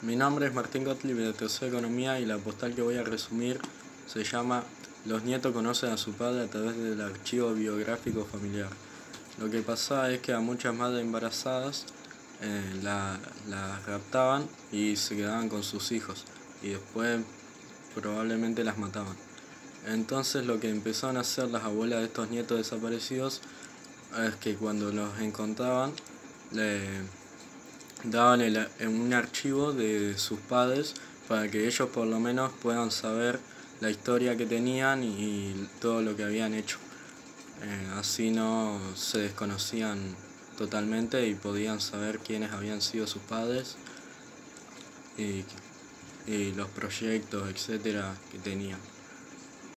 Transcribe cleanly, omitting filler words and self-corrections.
Mi nombre es Martín Gottlieb de Tercera Economía y la postal que voy a resumir se llama Los nietos conocen a su padre a través del archivo biográfico familiar. Lo que pasaba es que a muchas madres embarazadas las raptaban y se quedaban con sus hijos y después probablemente las mataban. Entonces lo que empezaron a hacer las abuelas de estos nietos desaparecidos es que cuando los encontraban le daban un archivo de sus padres para que ellos por lo menos puedan saber la historia que tenían y todo lo que habían hecho. Así no se desconocían totalmente y podían saber quiénes habían sido sus padres y los proyectos, etcétera, que tenían.